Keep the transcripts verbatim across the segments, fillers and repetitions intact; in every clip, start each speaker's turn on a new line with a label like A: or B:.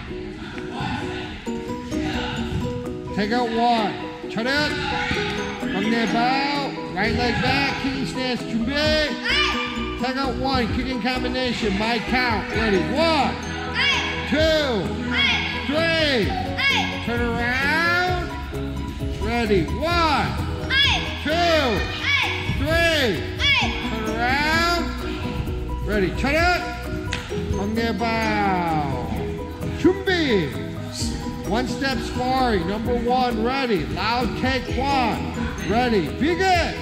A: Take out one. 차렷. 광내 bow. Right leg back. Kicking stance. 준비. Take out one. Kicking combination. My count. Ready. One. Two. Three. Turn around. Ready. One. Two. Three. Turn around. Ready. 차렷. 광내 bow. 준비. One step sparring. Number one. Ready. Loud take one. Ready. Begin.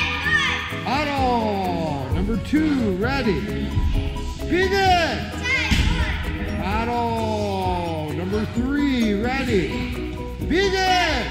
A: Auto. Number two. Ready. Begin. Auto. Number three. Ready. Begin.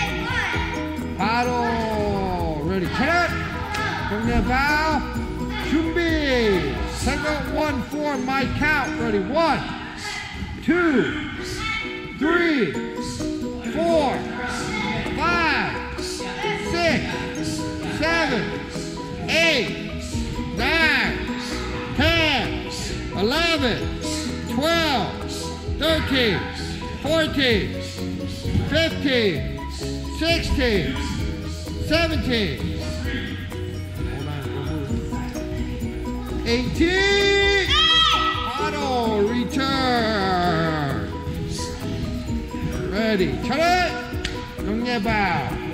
A: Auto. Ready. 차렷. 광내 bow. 준비. Second one form. My count. Ready. One. Two. Three, four, five, six, seven, eight, nine, ten, eleven, twelve, thirteen, fourteen, fifteen, sixteen, seventeen, eighteen, auto, return. Ready, 차렷, 광내 bow.